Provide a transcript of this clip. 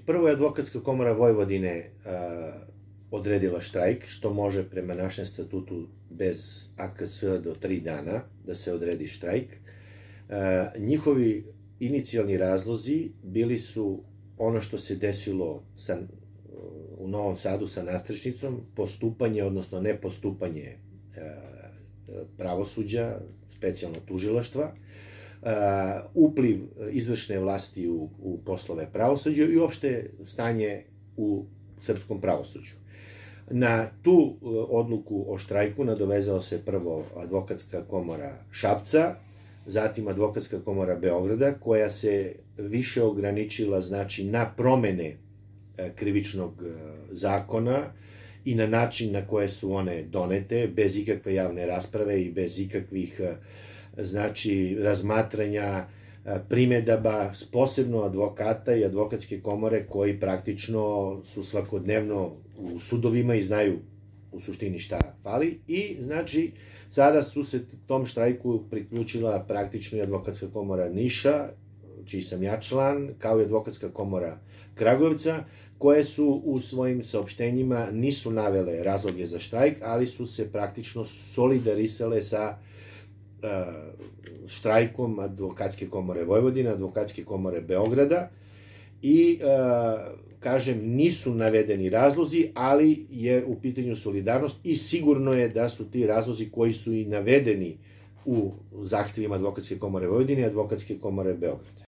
Prvo je Advokatska komora Vojvodine odredila štrajk, što može prema našem statutu bez AKS do 3 dana da se odredi štrajk. Njihovi inicijalni razlozi bili su ono što se desilo u Novom Sadu sa nadstrešnicom, postupanje, odnosno nepostupanje pravosuđa, specijalno tužilaštva, upliv izvršne vlasti u poslove pravosuđa i uopšte stanje u srpskom pravosuđu. Na tu odluku o štrajku nadovezao se prvo Advokatska komora Šapca, zatim Advokatska komora Beograda, koja se više ograničila, znači, na promene krivičnog zakona i na način na koje su one donete, bez ikakve javne rasprave i bez ikakvih, znači, razmatranja primedaba, posebno advokata i advokatske komore koji praktično su svakodnevno u sudovima i znaju u suštini šta fali. I, znači, sada su se tom štrajku priključila praktično i Advokatska komora Niša, čiji sam ja član, kao i Advokatska komora Kragujevca, koje su u svojim saopštenjima nisu navele razloge za štrajk, ali su se praktično solidarisale sa štrajkom Advokatske komore Vojvodine, Advokatske komore Beograda i, kažem, nisu navedeni razlozi, ali je u pitanju solidarnost i sigurno je da su ti razlozi koji su i navedeni u zahtevima Advokatske komore Vojvodine i Advokatske komore Beograda.